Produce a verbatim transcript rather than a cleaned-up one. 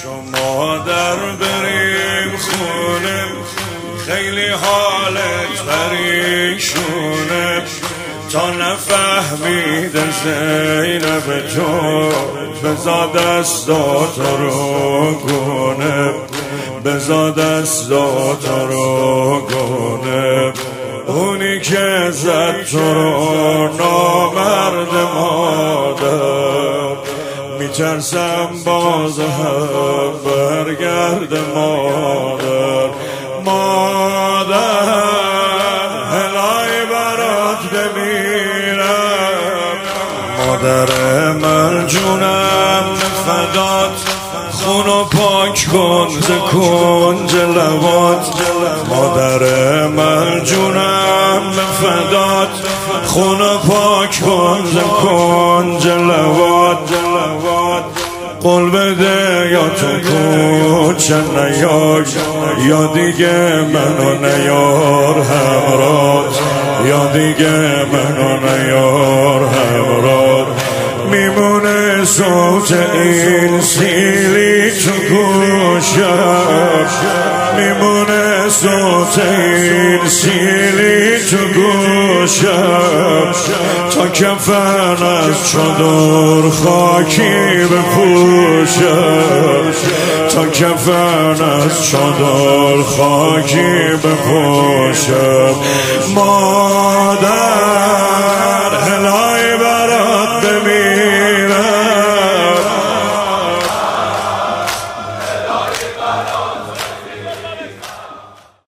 شما در بریم خونه خیلی حالت پریشونه تا نفهمیده زینب تو بزا دستات رو گونه بزا دستات رو گونه اونی که زد تو رو نامرد مادر میترسم باز هم برگرد مادر مادر هلای برات بمیرم مادر من جونم فدات خونو پاک کن ز کنج لبات مادر من جونم فدات خونو پاک کن ز کنج لبات قول بده یا تو کوچه نیای یا دیگه منو نیار همرات یا دیگه منو نیار همرات میمونه صوت این سیلی تو گوشم میمونه صوت این سیلی تو گوشم تا کفن از چادر خاکی بپوشم تا کفن از چادر خاکی بپوشم مادر